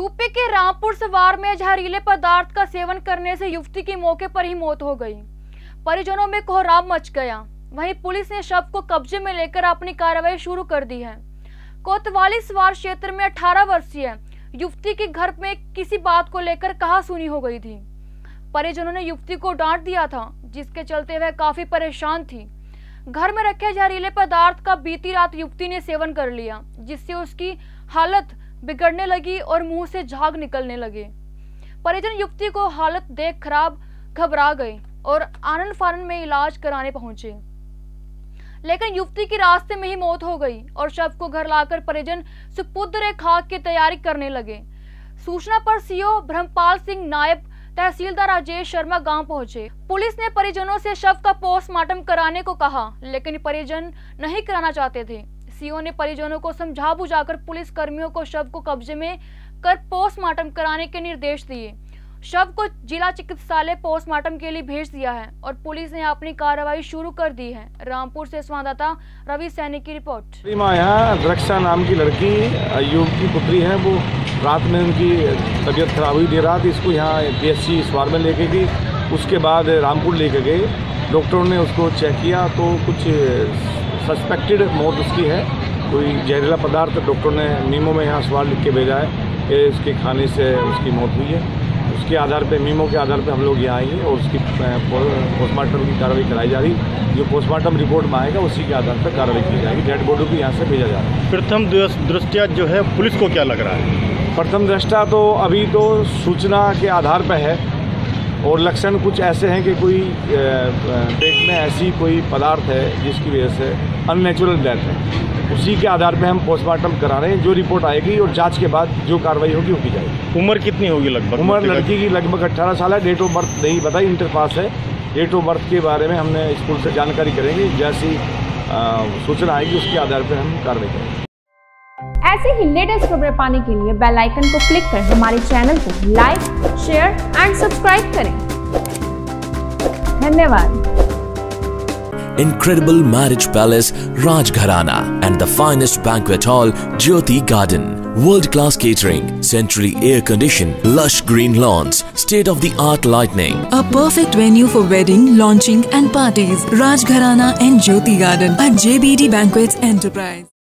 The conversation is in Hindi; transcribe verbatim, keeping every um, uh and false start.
यूपी के रामपुर सवार में जहरीले पदार्थ का सेवन करने से युवती की मौके पर ही मौत हो गई। परिजनों में कोहराम मच गया। वहीं पुलिस ने शव को कब्जे में लेकर अपनी कार्रवाई शुरू कर दी है। कोतवाली सवार क्षेत्र में अठारह वर्षीय युवती के घर में किसी बात को लेकर कहासुनी हो गई थी। परिजनों ने युवती को डांट दिया था, जिसके चलते वह काफी परेशान थी। घर में रखे जहरीले पदार्थ का बीती रात युवती ने सेवन कर लिया, जिससे उसकी हालत बिगड़ने लगी और मुंह से झाग निकलने लगे। परिजन युवती को हालत देख खराब घबरा गए और आनन फानन में इलाज कराने पहुंचे, लेकिन युवती की रास्ते में ही मौत हो गई और शव को घर लाकर परिजन सुपुर्द खाक की तैयारी करने लगे। सूचना पर सीओ ब्रह्मपाल सिंह, नायब तहसीलदार राजेश शर्मा गांव पहुंचे। पुलिस ने परिजनों से शव का पोस्टमार्टम कराने को कहा, लेकिन परिजन नहीं कराना चाहते थे। सीओ ने परिजनों को समझा बुझाकर पुलिस कर्मियों को शव को कब्जे में कर पोस्टमार्टम कराने के निर्देश दिए। शव को जिला चिकित्सालय पोस्टमार्टम के लिए भेज दिया है और पुलिस ने अपनी कार्रवाई शुरू कर दी है। रामपुर से संवाददाता रवि सैनी की रिपोर्ट। यहाँ रक्षा नाम की लड़की युवक की पुत्री है, वो रात में उनकी तबीयत खराब हुई, देर रात इसको यहाँ पीएचसी स्वार में लेके गई। उसके बाद रामपुर लेके गए, डॉक्टरों ने उसको चेक किया तो कुछ सस्पेक्टेड मौत उसकी है। कोई जहरीला पदार्थ डॉक्टर ने मीमो में यहाँ सवाल लिख के भेजा है कि उसके खाने से उसकी मौत हुई है। उसके आधार पे मीमो के आधार पे हम लोग यहाँ आएंगे और उसकी पोस्टमार्टम की कार्रवाई कराई जा रही। जो पोस्टमार्टम रिपोर्ट में आएगा उसी के आधार पर कार्रवाई की जाएगी। डेड बॉडी को यहाँ से भेजा जा रहा है। प्रथम दृष्टया जो है पुलिस को क्या लग रहा है? प्रथम दृष्टया तो अभी तो सूचना के आधार पर है और लक्षण कुछ ऐसे हैं कि कोई पेट में ऐसी कोई पदार्थ है जिसकी वजह से अननेचुरल डेथ है। उसी के आधार पे हम पोस्टमार्टम करा रहे हैं। जो रिपोर्ट आएगी और जांच के बाद जो कार्रवाई होगी वो की जाएगी। उम्र कितनी होगी लगभग? उम्र लड़की की लगभग अट्ठारह साल है। डेट ऑफ बर्थ नहीं बताई, इंटर पास है। डेट ऑफ बर्थ के बारे में हमने स्कूल से जानकारी करेंगे। जैसी सूचना आएगी उसके आधार पर हम कार्रवाई करेंगे। ऐसे ही लेटेस्ट खबरें पाने के लिए बेल आइकन को क्लिक कर हमारे चैनल को लाइक, शेयर एंड सब्सक्राइब करें। धन्यवाद। Incredible marriage palace Rajgharana and the finest banquet hall Jyoti Garden. World-class catering, centrally air-conditioned, lush green lawns, state-of-the-art lighting. A perfect venue for wedding, launching and parties. Rajgharana and Jyoti Garden at J B D Banquets Enterprise.